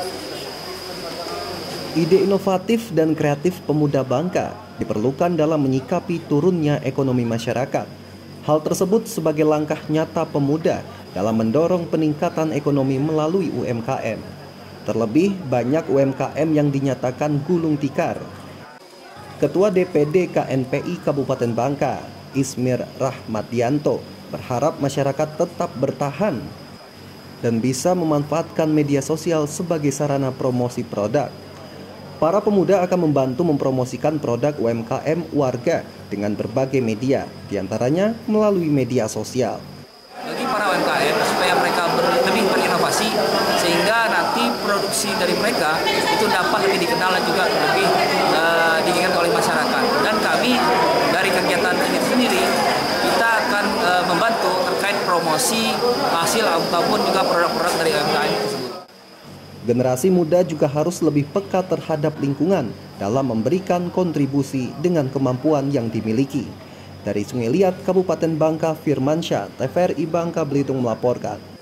Ide inovatif dan kreatif pemuda Bangka diperlukan dalam menyikapi turunnya ekonomi masyarakat. Hal tersebut sebagai langkah nyata pemuda dalam mendorong peningkatan ekonomi melalui UMKM. Terlebih banyak UMKM yang dinyatakan gulung tikar. Ketua DPD KNPI Kabupaten Bangka, Ismir Rahmadianto, berharap masyarakat tetap bertahan dan bisa memanfaatkan media sosial sebagai sarana promosi produk. Para pemuda akan membantu mempromosikan produk UMKM warga dengan berbagai media, diantaranya melalui media sosial. Bagi para UMKM supaya mereka lebih berinovasi sehingga nanti produksi dari mereka itu dapat lebih dikenal dan juga lebih diingat oleh masyarakat. Dan kami dari kegiatan ini sendiri kita akan membantu terkait promosi hasil ataupun juga produk-produk dari UMKM tersebut. Generasi muda juga harus lebih peka terhadap lingkungan dalam memberikan kontribusi dengan kemampuan yang dimiliki. Dari Sungai Liat, Kabupaten Bangka, Firmansyah, TVRI Bangka Belitung melaporkan.